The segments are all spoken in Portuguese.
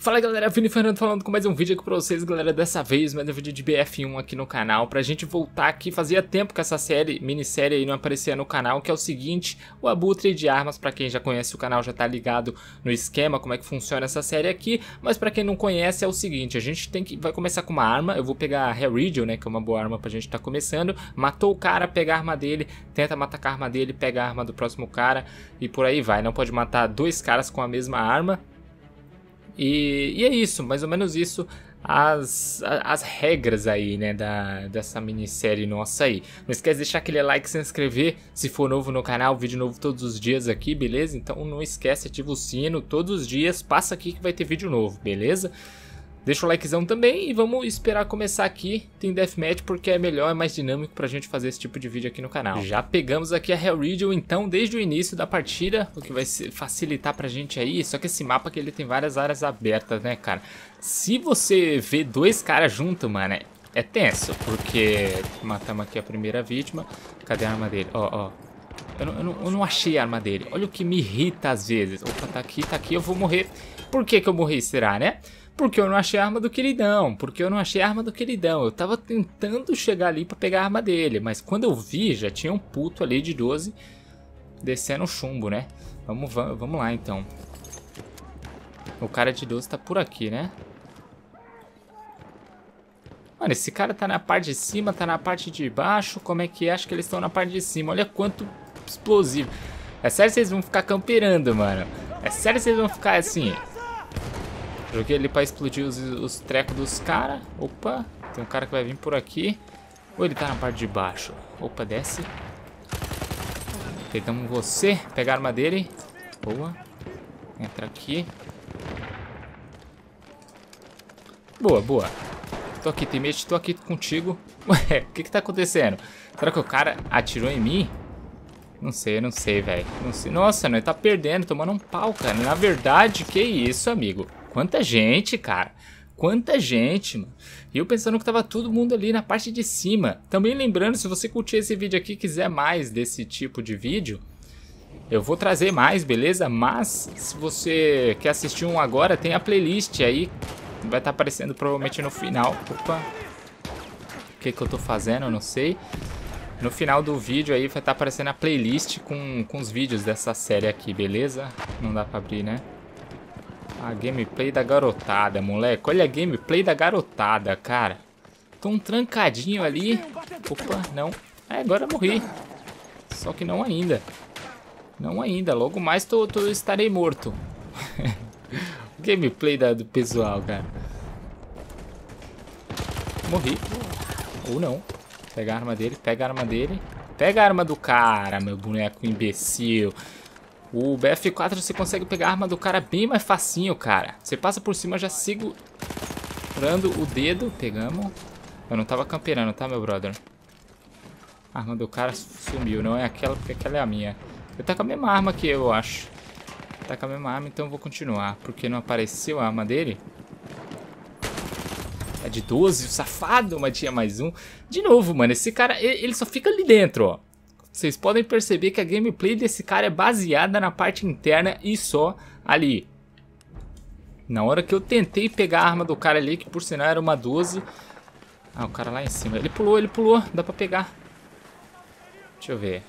Fala galera, Vini Fernando falando com mais um vídeo aqui pra vocês, galera. Dessa vez, mais um vídeo de BF1 aqui no canal, pra gente voltar aqui. Fazia tempo que essa minissérie aí não aparecia no canal, que é o seguinte: o Abutre de Armas. Pra quem já conhece o canal já tá ligado no esquema, como é que funciona essa série aqui. Mas pra quem não conhece é o seguinte: a gente vai começar com uma arma. Eu vou pegar a Harridio, né, que é uma boa arma pra gente tá começando. Matou o cara, pega a arma dele, tenta matar com a arma dele, pega a arma do próximo cara e por aí vai. Não pode matar dois caras com a mesma arma. E é isso, mais ou menos isso, as regras aí, né, dessa minissérie nossa aí. Não esquece de deixar aquele like, se inscrever se for novo no canal, vídeo novo todos os dias aqui, beleza? Então não esquece, ativa o sino todos os dias, passa aqui que vai ter vídeo novo, beleza? Deixa o likezão também e vamos esperar começar aqui. Tem deathmatch porque é melhor, é mais dinâmico pra gente fazer esse tipo de vídeo aqui no canal. Já pegamos aqui a Harridio então desde o início da partida, o que vai facilitar pra gente aí. Só que esse mapa aqui ele tem várias áreas abertas, né, cara? Se você vê dois caras juntos, mano, é tenso. Porque matamos aqui a primeira vítima. Cadê a arma dele? Ó. Eu não achei a arma dele. Olha o que me irrita às vezes. Opa, tá aqui, eu vou morrer. Por que eu morri, será, né? Porque eu não achei a arma do queridão. Eu tava tentando chegar ali pra pegar a arma dele. Mas quando eu vi, já tinha um puto ali de 12 descendo o chumbo, né? Vamos lá, então. O cara de 12 tá por aqui, né? Mano, esse cara tá na parte de cima, tá na parte de baixo. Como é que é? Acho que eles estão na parte de cima. Olha quanto explosivo. É sério que vocês vão ficar camperando, mano. É sério que vocês vão ficar assim... Joguei ali pra explodir os trecos dos caras. Opa, tem um cara que vai vir por aqui. Ou ele tá na parte de baixo? Opa, desce. Pegamos você. Pega a arma dele. Boa. Entra aqui. Boa. Tô aqui, teammate. Tô aqui contigo. Ué, o que tá acontecendo? Será que o cara atirou em mim? Não sei, velho. Não sei. Nossa, nós tá perdendo, tomando um pau, cara. Na verdade, que isso, amigo? Quanta gente, cara. Quanta gente, mano. E eu pensando que tava todo mundo ali na parte de cima. Também lembrando, se você curtir esse vídeo aqui e quiser mais desse tipo de vídeo, eu vou trazer mais, beleza? Mas, se você quer assistir um agora, tem a playlist aí. Vai estar aparecendo provavelmente no final. Opa. O que eu tô fazendo? Eu não sei. No final do vídeo aí vai estar aparecendo a playlist com os vídeos dessa série aqui, beleza? Não dá pra abrir, né? A gameplay da garotada, moleque. Olha a gameplay da garotada, cara. Tô um trancadinho ali. Opa, não. Agora eu morri. Só que não ainda. Não ainda. Logo mais estarei morto. Gameplay do pessoal, cara. Morri. Ou não. Pega a arma dele, pega a arma dele. Pega a arma do cara, meu boneco imbecil. O BF4 você consegue pegar a arma do cara bem mais facinho, cara. Você passa por cima já segurando o dedo. Pegamos. Eu não tava camperando, tá, meu brother? A arma do cara sumiu, não é aquela, porque aquela é a minha. Ele tá com a mesma arma que eu acho. Tá com a mesma arma, então eu vou continuar. Porque não apareceu a arma dele. É de 12, o safado, mas tinha mais um. De novo, mano, esse cara, ele só fica ali dentro, ó. Vocês podem perceber que a gameplay desse cara é baseada na parte interna e só ali. Na hora que eu tentei pegar a arma do cara ali, que por sinal era uma 12. Ah, o cara lá em cima. Ele pulou. Dá pra pegar. Deixa eu ver.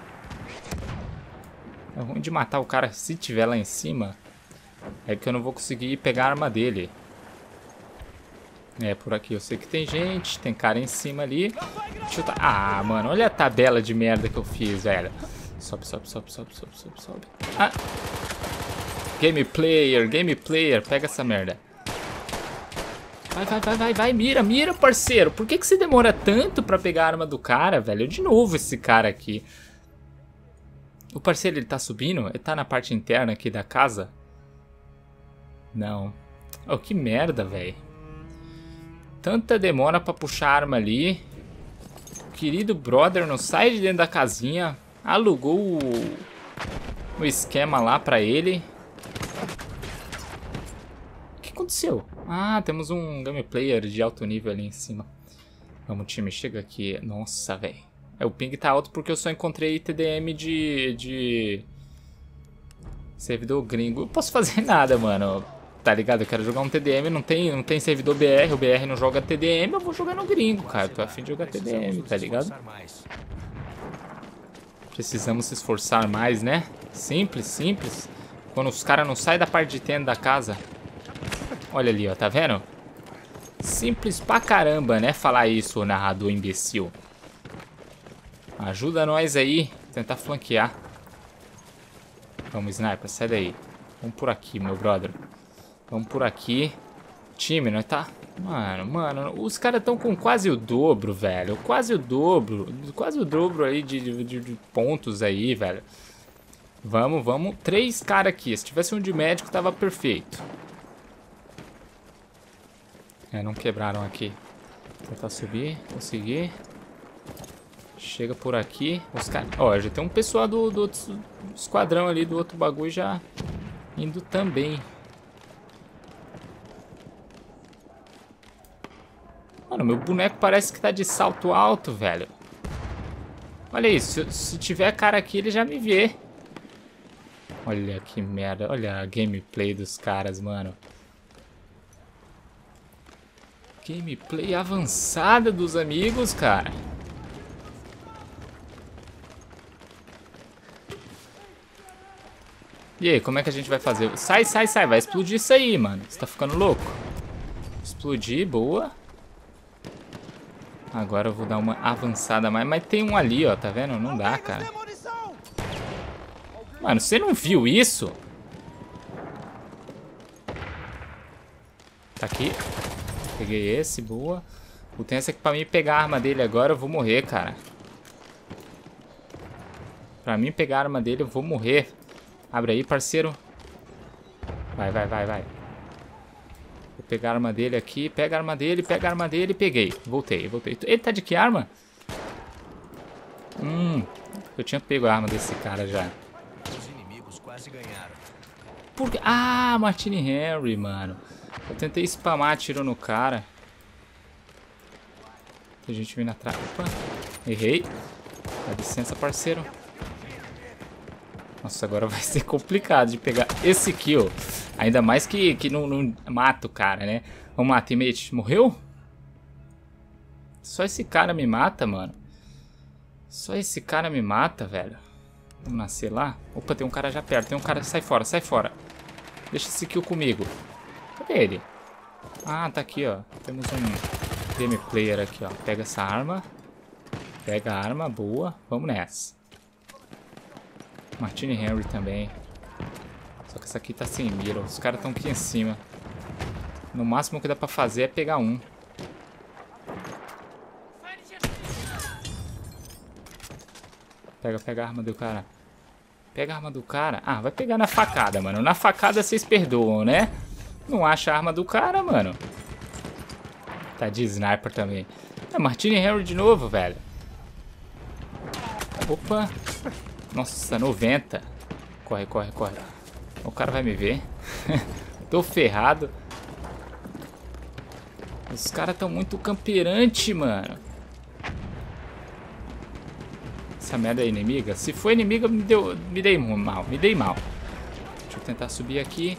É ruim de matar o cara se tiver lá em cima. É que eu não vou conseguir pegar a arma dele. É, por aqui eu sei que tem gente, tem cara em cima ali. Deixa eu Ah, mano, olha a tabela de merda que eu fiz, velho. Sobe. Ah. Game player, pega essa merda. Vai, mira, parceiro. Por que você demora tanto pra pegar a arma do cara, velho? De novo esse cara aqui. O parceiro, ele tá subindo? Ele tá na parte interna aqui da casa? Não. Oh, que merda, velho. Tanta demora pra puxar a arma ali. O querido brother não sai de dentro da casinha. Alugou o esquema lá pra ele. O que aconteceu? Ah, temos um game player de alto nível ali em cima. Vamos, time, chega aqui. Nossa, velho. O ping tá alto porque eu só encontrei TDM de servidor gringo. Eu não posso fazer nada, mano. tá ligado? Eu quero jogar um TDM, não tem servidor BR, o BR não joga TDM, eu vou jogar no gringo, cara. Tô a fim de jogar TDM, tá ligado? Precisamos se esforçar mais, né? Simples, simples. Quando os caras não saem da parte de dentro da casa. Olha ali, ó, tá vendo? Simples pra caramba, né? Falar isso, o narrador imbecil. Ajuda nós aí. Tentar flanquear. Vamos, sniper, sai daí. Vamos por aqui, meu brother. Vamos por aqui. Time, nós tá... Mano, os caras estão com quase o dobro, velho. Quase o dobro. Quase o dobro aí de pontos aí, velho. Vamos. 3 caras aqui. Se tivesse um de médico, tava perfeito. É, não quebraram aqui. Vou tentar subir, conseguir. Chega por aqui. Os caras... Ó, já tem um pessoal do outro esquadrão ali, do outro bagulho já indo também. Mano, meu boneco parece que tá de salto alto, velho. Olha isso, se tiver cara aqui, ele já me vê. Olha que merda, olha a gameplay dos caras, mano. Gameplay avançada dos amigos, cara. E aí, como é que a gente vai fazer? Sai, vai explodir isso aí, mano. Você tá ficando louco? Explodir, boa. Agora eu vou dar uma avançada mais. Mas tem um ali, ó, tá vendo? Não dá, cara. Mano, você não viu isso? Tá aqui. Peguei esse, boa. O tenso é que pra mim pegar a arma dele agora eu vou morrer, cara. Pra mim pegar a arma dele eu vou morrer. Abre aí, parceiro. Vai. Vou pegar a arma dele aqui. Pega a arma dele, peguei. Voltei. Ele tá de que arma? Eu tinha pego a arma desse cara já. Os inimigos quase ganharam. Por... Ah, Martini Henry, mano. Eu tentei spamar, tirou no cara. A gente vindo atrás. Opa, errei. Dá licença, parceiro. Nossa, agora vai ser complicado de pegar esse kill. Ainda mais que não mata o cara, né? Vamos lá, teammate. Morreu? Só esse cara me mata, mano. Só esse cara me mata, velho. Vamos nascer lá? Opa, tem um cara já perto. Tem um cara... Sai fora. Deixa esse kill comigo. Cadê ele? Ah, tá aqui, ó. Temos um game player aqui, ó. Pega essa arma. Pega a arma, boa. Vamos nessa. Martini Henry também. Só que essa aqui tá sem mira. Os caras estão aqui em cima. No máximo que dá pra fazer é pegar um. Pega a arma do cara. Pega a arma do cara. Ah, vai pegar na facada, mano. Na facada vocês perdoam, né? Não acha a arma do cara, mano. Tá de sniper também. É Martini Henry de novo, velho. Opa. Nossa, 90. Corre. O cara vai me ver. Tô ferrado. Os caras tão muito camperante, mano. Essa merda é inimiga? Se for inimiga, me dei mal. Deixa eu tentar subir aqui.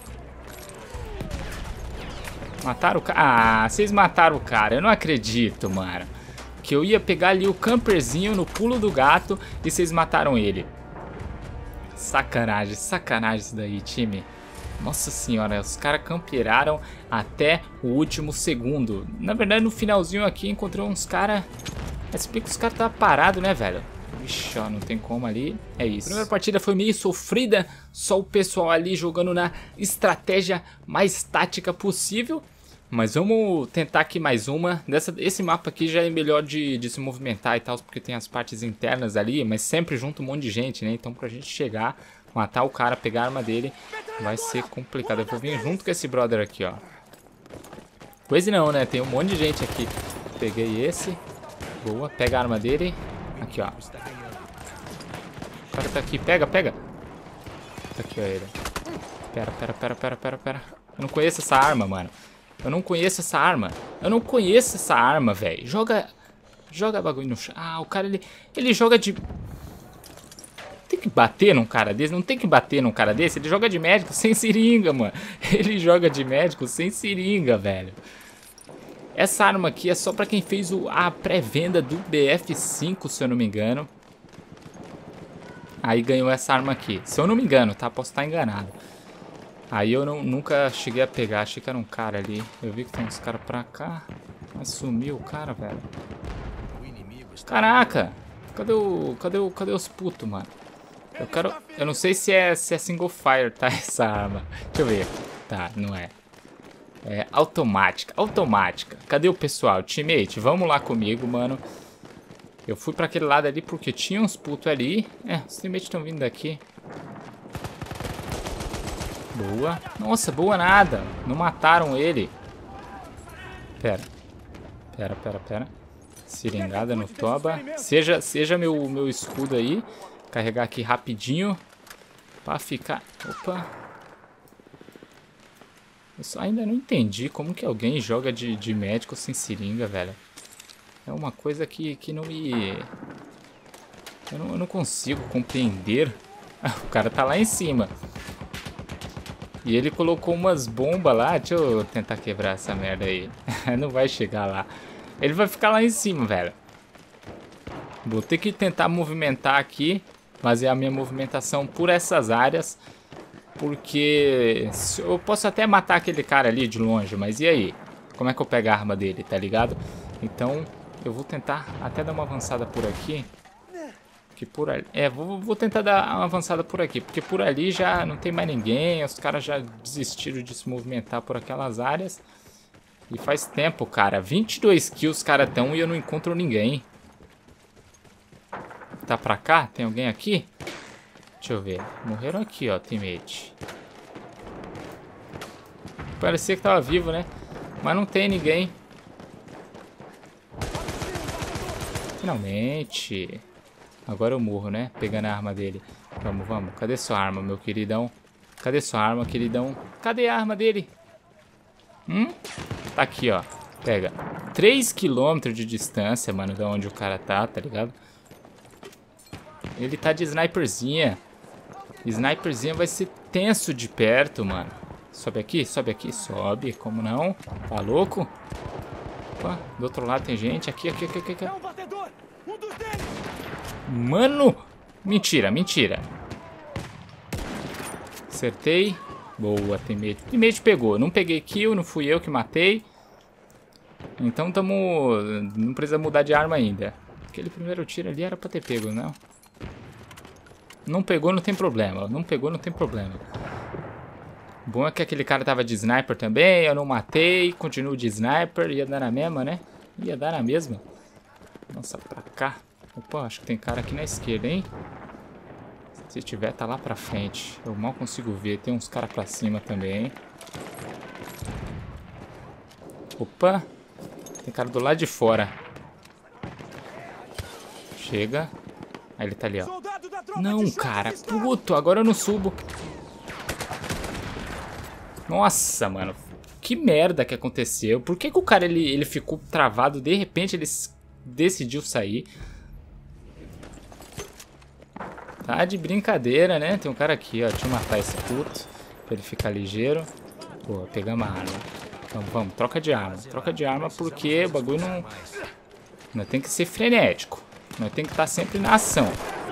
Mataram o cara? Ah, vocês mataram o cara. Eu não acredito, mano. Que eu ia pegar ali o camperzinho no pulo do gato e vocês mataram ele. Sacanagem isso daí, time. Nossa senhora, os caras camperaram até o último segundo. Na verdade, no finalzinho aqui, encontrou uns caras... Explica que os caras estavam parados, né, velho? Ixi, ó, não tem como ali. É isso. A primeira partida foi meio sofrida. Só o pessoal ali jogando na estratégia mais tática possível. Mas vamos tentar aqui mais uma. Esse mapa aqui já é melhor de se movimentar e tal, porque tem as partes internas ali, mas sempre junto um monte de gente, né? Então pra gente chegar, matar o cara, pegar a arma dele, vai ser complicado. Eu vou vir junto com esse brother aqui, ó. Pois não, né? Tem um monte de gente aqui. Peguei esse. Boa, pega a arma dele. Aqui, ó. O cara tá aqui, pega. Tá aqui, ó, ele. Pera. Eu não conheço essa arma, mano. Eu não conheço essa arma, velho. Joga bagulho no chão. Ah, o cara, ele joga de... Tem que bater num cara desse? Não tem que bater num cara desse? Ele joga de médico sem seringa, mano. Ele joga de médico sem seringa, velho. Essa arma aqui é só pra quem fez a pré-venda do BF5, se eu não me engano. Aí ganhou essa arma aqui. Se eu não me engano, tá? Posso estar enganado. Aí eu nunca cheguei a pegar. Achei que era um cara ali. Eu vi que tem uns caras pra cá. Mas sumiu o cara, velho. Caraca! Cadê os putos, mano? Eu não sei se é single fire, tá? Essa arma. Deixa eu ver. Tá, não é. É automática. Automática. Cadê o pessoal? Teammate, vamos lá comigo, mano. Eu fui pra aquele lado ali porque tinha uns putos ali. É, os teammates estão vindo daqui. Boa. Nossa, boa nada. Não mataram ele. Pera. Pera. Seringada no toba. Seja meu escudo aí. Carregar aqui rapidinho. Pra ficar... Opa. Eu só ainda não entendi como que alguém joga de médico sem seringa, velho. É uma coisa que não me... Eu não consigo compreender. O cara tá lá em cima. E ele colocou umas bombas lá. Deixa eu tentar quebrar essa merda aí. Não vai chegar lá. Ele vai ficar lá em cima, velho. Vou ter que tentar movimentar aqui. Fazer a minha movimentação por essas áreas. Porque eu posso até matar aquele cara ali de longe. Mas e aí? Como é que eu pego a arma dele, tá ligado? Então eu vou tentar até dar uma avançada por aqui. Que por ali... É, vou tentar dar uma avançada por aqui. Porque por ali já não tem mais ninguém. Os caras já desistiram de se movimentar por aquelas áreas. E faz tempo, cara. 22 kills os caras estão e eu não encontro ninguém. Tá pra cá? Tem alguém aqui? Deixa eu ver. Morreram aqui, ó, teammate. Parecia que tava vivo, né? Mas não tem ninguém. Finalmente. Agora eu morro, né? Pegando a arma dele. Vamos. Cadê sua arma, meu queridão? Cadê sua arma, queridão? Cadê a arma dele? Tá aqui, ó. Pega. 3 km de distância, mano, de onde o cara tá ligado? Ele tá de sniperzinha. Sniperzinha vai ser tenso de perto, mano. Sobe aqui. Sobe, como não? Tá louco? Opa, do outro lado tem gente. Aqui. Mano! Mentira. Acertei. Boa, teammate. Teammate pegou. Não peguei kill, não fui eu que matei. Então não precisa mudar de arma ainda. Aquele primeiro tiro ali era pra ter pego, não? Não pegou, não tem problema. Bom é que aquele cara tava de sniper também. Eu não matei. Continuo de sniper. Ia dar na mesma, né? Ia dar na mesma. Nossa, pra cá. Opa, acho que tem cara aqui na esquerda, hein? Se tiver, tá lá pra frente. Eu mal consigo ver. Tem uns caras pra cima também. Opa. Tem cara do lado de fora. Chega. Aí ele tá ali, ó. Não, cara. Puto, agora eu não subo. Nossa, mano. Que merda que aconteceu. Por que o cara, ele ficou travado? De repente, ele decidiu sair. Tá de brincadeira, né? Tem um cara aqui, ó. Deixa eu matar esse puto. Pra ele ficar ligeiro. Pô, pegamos a arma. Vamos. Troca de arma porque o bagulho não tem que ser frenético. Nós tem que estar sempre na ação.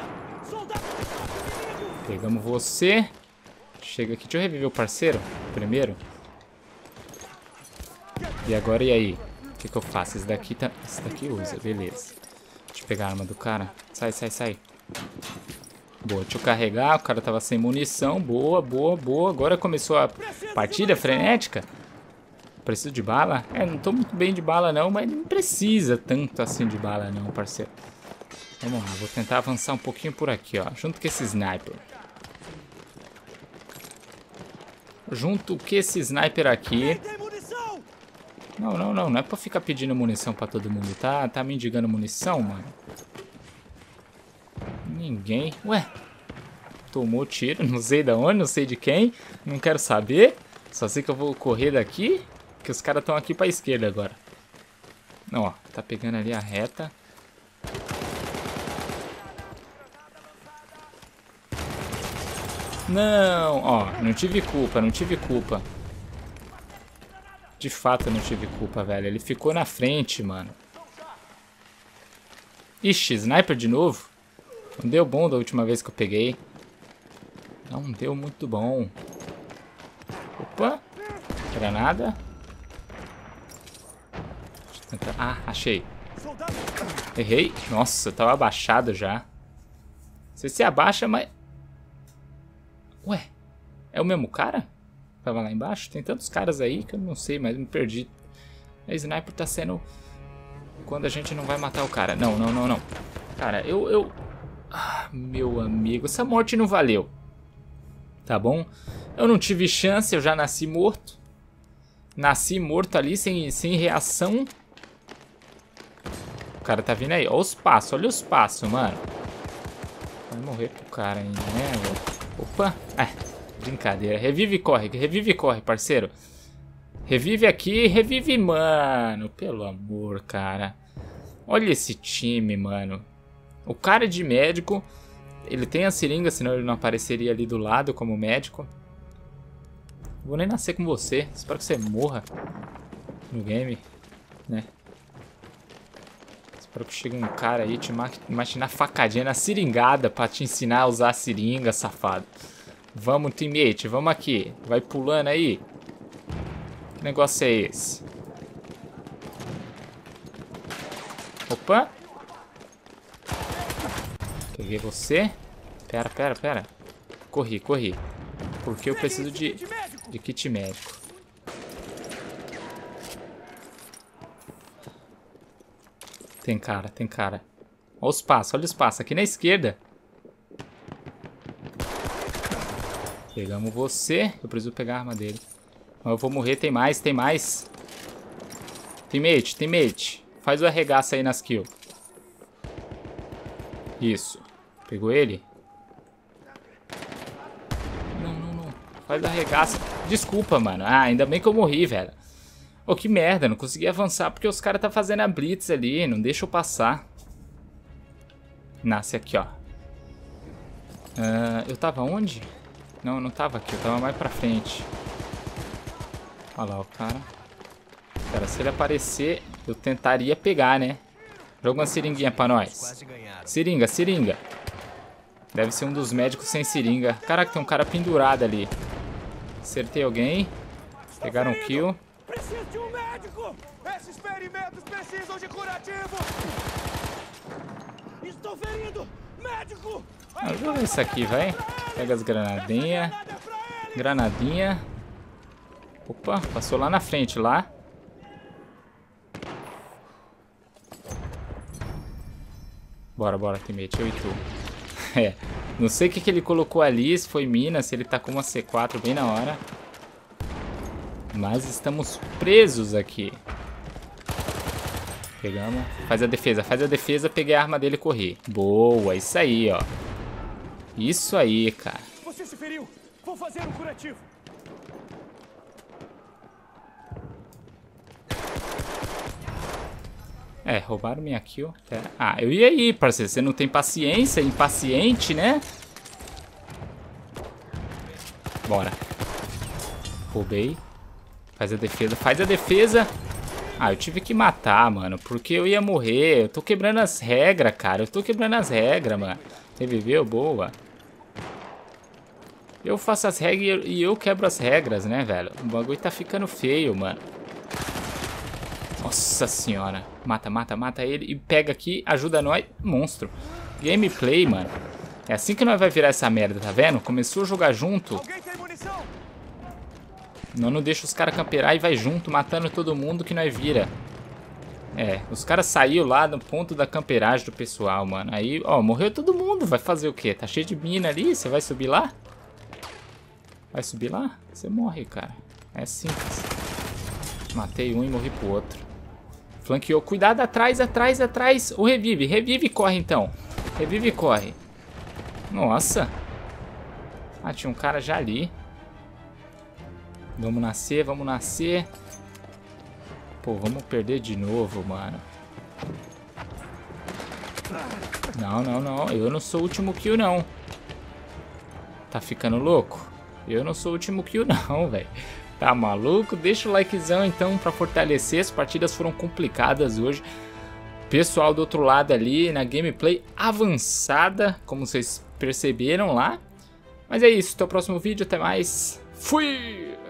Pegamos você. Chega aqui. Deixa eu reviver o parceiro primeiro. E agora, e aí? O que eu faço? Esse daqui usa. Beleza. Deixa eu pegar a arma do cara. Sai. Boa, deixa eu carregar. O cara tava sem munição. Boa. Agora começou a partida frenética. Preciso de bala? É, não tô muito bem de bala não, mas não precisa tanto assim de bala não, parceiro. Vamos lá, vou tentar avançar um pouquinho por aqui, ó. Junto com esse sniper. Aqui. Não é pra ficar pedindo munição pra todo mundo, tá? Tá mendigando munição, mano? Ninguém. Ué? Tomou tiro, não sei de onde, não sei de quem. Não quero saber. Só sei que eu vou correr daqui. Que os caras estão aqui pra esquerda agora. Ó, tá pegando ali a reta. Não, ó, não tive culpa, não tive culpa. De fato eu não tive culpa, velho. Ele ficou na frente, mano. Ixi, sniper de novo? Não deu bom da última vez que eu peguei. Não deu muito bom. Opa. Granada. Deixa eu tentar... Ah, achei. Errei. Nossa, eu tava abaixado já. Você se abaixa, mas... Ué, é o mesmo cara? Tava lá embaixo? Tem tantos caras aí que eu não sei, mas me perdi. A sniper tá sendo... Quando a gente não vai matar o cara. Não, não, não, não. Cara, Ah, meu amigo, essa morte não valeu. Tá bom? Eu não tive chance, eu já nasci morto. Nasci morto ali, sem reação. O cara tá vindo aí. Olha os passos, olha os passos, mano. Vai morrer pro cara ainda, né? Opa. Brincadeira. Revive e corre, parceiro. Revive aqui, revive, mano. Pelo amor, cara. Olha esse time, mano. O cara de médico, ele tem a seringa, senão ele não apareceria ali do lado como médico. Vou nem nascer com você. Espero que você morra no game, né? Espero que chegue um cara aí te imaginar facadinha na seringada pra te ensinar a usar a seringa, safado. Vamos, teammate, vamos aqui. Vai pulando aí. Que negócio é esse? Opa. Peguei você. Pera. Corri. Porque eu preciso de kit médico. Tem cara. Olha os passos, aqui na esquerda. Pegamos você. Eu preciso pegar a arma dele. Eu vou morrer, tem mais. Teammate. Faz o arregaço aí nas kills. Isso. Pegou ele? Não. Faz o arregaço. Desculpa, mano. Ah, ainda bem que eu morri, velho. Oh, que merda. Não consegui avançar porque os caras tá fazendo a blitz ali. Não deixa eu passar. Nasce aqui, ó. Eu tava onde? Não, eu não tava aqui. Eu tava mais pra frente. Olha lá o cara. Cara, se ele aparecer, eu tentaria pegar, né? Joga uma seringuinha pra nós. Seringa. Deve ser um dos médicos sem seringa. Caraca, tem um cara pendurado ali. Acertei alguém. Pegaram um kill. Preciso de um médico! Esses experimentos precisam de curativo! Estou ferido! Médico! Joga isso aqui, vai. Pega as granadinhas. Granadinha. Opa, passou lá na frente, lá. Bora, teammate, eu e tu. Não sei o que ele colocou ali, se foi mina, se ele tá com uma C4 bem na hora. Mas estamos presos aqui. Pegamos. Faz a defesa, peguei a arma dele e corri. Boa, isso aí, ó. Isso aí, cara. Você se feriu. Vou fazer um curativo. Roubaram minha kill. Ah, eu ia ir, parceiro. Você não tem paciência, impaciente, né? Bora. Roubei. Faz a defesa. Ah, eu tive que matar, mano. Porque eu ia morrer. Eu tô quebrando as regras, cara. Mano. Reviveu? Boa. Eu faço as regras e eu quebro as regras, né, velho? O bagulho tá ficando feio, mano. Nossa senhora. Mata ele e pega aqui, ajuda nós. Monstro. Gameplay, mano. É assim que nós vai virar essa merda, tá vendo? Começou a jogar junto. Não deixa os caras camperar e vai junto, matando todo mundo que nós vira. Os caras saíram lá no ponto da camperagem do pessoal, mano. Aí, ó, morreu todo mundo. Vai fazer o quê? Tá cheio de mina ali, você vai subir lá? Vai subir lá? Você morre, cara. É simples. Matei um e morri pro outro. Flanqueou. Cuidado, atrás. O revive e corre então. Revive e corre. Nossa. Ah, tinha um cara já ali. Vamos nascer. Pô, vamos perder de novo, mano. Não. Eu não sou o último kill, não. Tá ficando louco? Eu não sou o último kill não, velho. Tá maluco? Deixa o likezão então pra fortalecer. As partidas foram complicadas hoje. Pessoal do outro lado ali na gameplay avançada, como vocês perceberam lá. Mas é isso, até o próximo vídeo, até mais. Fui!